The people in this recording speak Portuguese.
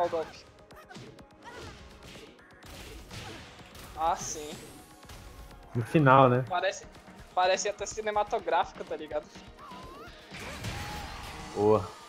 Ó o golpe. Ah, sim. No final, né? Parece até cinematográfico, tá ligado? Boa.